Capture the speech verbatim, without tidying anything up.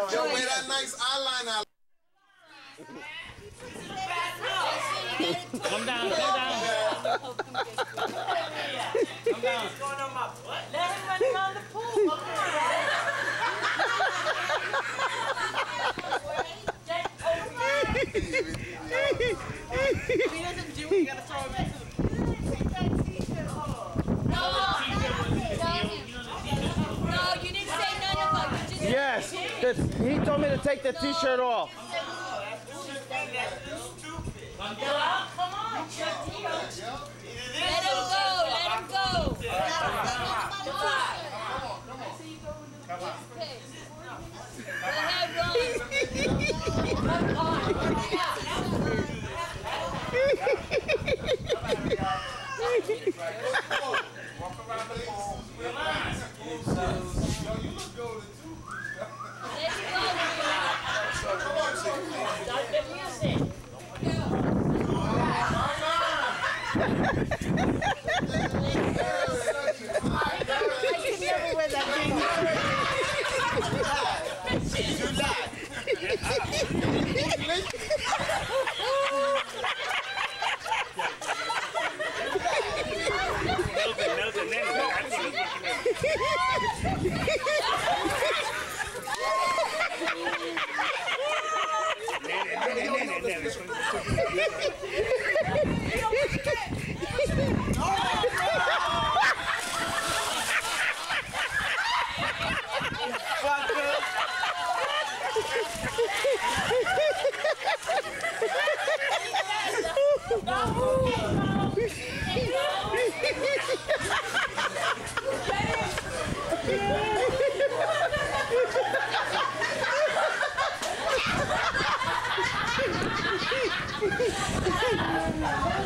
Yo, wear that nice eyeliner. Come down, come down. Come down. Let him run around the pool. If he doesn't do it, you gotta throw him into the pool. Take that t-shirt off. No, no, you didn't say none of them. You just Yes, this, he told me to take the t-shirt off. Come on. let him go. Let him go. Okay. Go ahead, Ron. Walk around the pool. Relax. Yo, you look good too. Let's go. Start the music. I can never wear that Melvin, Melvin, Let's go.